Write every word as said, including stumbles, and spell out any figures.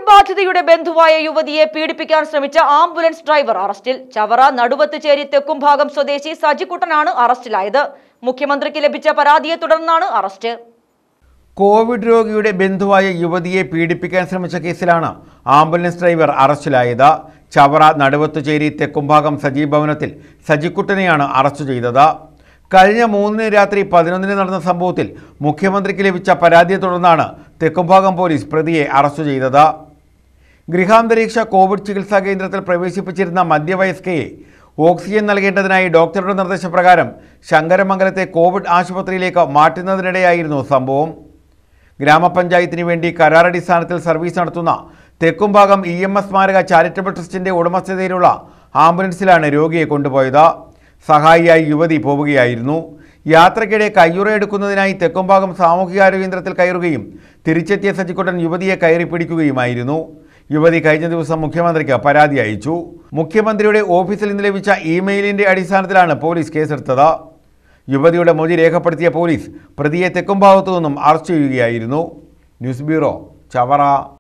ബാധിതയുടെ ബന്ധുവായ യുവതിയെ പീഡിപ്പിക്കാൻ ശ്രമിച്ച ആംബുലൻസ് ഡ്രൈവർ അറസ്റ്റിൽ. ചവറ നടുവത്തുചേരി തെക്കുംഭാഗം സ്വദേശി സജിക്കുട്ടനാണ് അറസ്റ്റിലായത്. മുഖ്യമന്ത്രിക്ക് ലഭിച്ച പരാതിയെ തുടർന്നാണ് അറസ്റ്റ്. കോവിഡ് രോഗിയുടെ ബന്ധുവായ യുവതിയെ പീഡിപ്പിക്കാൻ ശ്രമിച്ച കേസിലാണ് ആംബുലൻസ് ഡ്രൈവർ അറസ്റ്റിലായത്. ചവറ നടുവത്തുചേരി തെക്കുംഭാഗം സജി ഭവനത്തിൽ സജിക്കുട്ടനെയാണ് അറസ്റ്റ് ചെയ്തത്. കഴിഞ്ഞ മൂന്നിന് രാത്രി പതിനൊന്നിന് നടന്ന സംഭവത്തിൽ മുഖ്യമന്ത്രിക്ക് ലഭിച്ച പരാതിയെ തുടർന്നാണ് തെക്കുംഭാഗം പോലീസ് പ്രതിയെ അറസ്റ്റ് ചെയ്തത്. ഗൃഹാന്തരീക്ഷ കോവിഡ് ചികിത്സാ കേന്ദ്രത്തിൽ പ്രവേശിപ്പിച്ചിരുന്ന മധ്യവയസ്കയെ ഓക്സിജൻ നൽകേണ്ടതിനായി ഡോക്ടറുടെ നിർദ്ദേശപ്രകാരം ശങ്കരമംഗലത്തെ കോവിഡ് ആശുപത്രിയിലേക്ക് മാറ്റുന്നതിനിടെയായിരുന്നു സംഭവം. ഗ്രാമപഞ്ചായത്തിന് വേണ്ടി കരാറടിസ്ഥാനത്തിൽ സർവീസ് നടത്തുന്ന തെക്കുംഭാഗം ഇ എം എസ് സ്മാരക ചാരിറ്റബിൾ ട്രസ്റ്റിന്റെ ഉടമസ്ഥതയിലുള്ള ആംബുലൻസിലാണ് രോഗിയെ കൊണ്ടുപോയത്. സഹായിയായി യുവതി പോവുകയായിരുന്നു. യാത്രയ്ക്കിടെ കയ്യുറയെടുക്കുന്നതിനായി തെക്കുംഭാഗം സാമൂഹികാരോഗ്യ കേന്ദ്രത്തിൽ കയറുകയും തിരിച്ചെത്തിയ സജിക്കുട്ടൻ യുവതിയെ കയറി പിടിക്കുകയുമായിരുന്നു. യുവതി കഴിഞ്ഞ ദിവസം മുഖ്യമന്ത്രിക്ക് പരാതി അയച്ചു. മുഖ്യമന്ത്രിയുടെ ഓഫീസിൽ നിന്ന് ലഭിച്ച ഇമെയിലിന്റെ അടിസ്ഥാനത്തിലാണ് പോലീസ് കേസെടുത്തത്. യുവതിയുടെ മൊഴി രേഖപ്പെടുത്തിയ പോലീസ് പ്രതിയെ തെക്കുംഭാഗത്തു നിന്നും അറസ്റ്റ് ചെയ്യുകയായിരുന്നു. News bureau, Chavara.